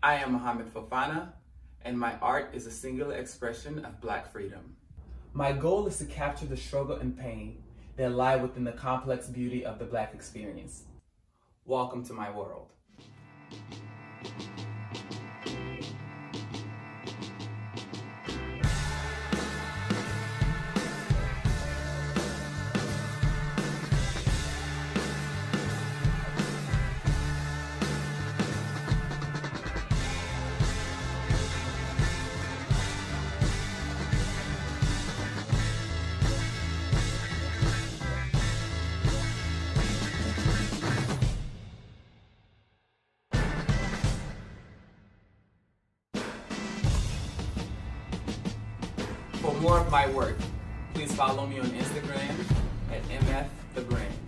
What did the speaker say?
I am Mohamed Fofana, and my art is a singular expression of Black freedom. My goal is to capture the struggle and pain that lie within the complex beauty of the Black experience. Welcome to my world. For more of my work, please follow me on Instagram at mfthebrand.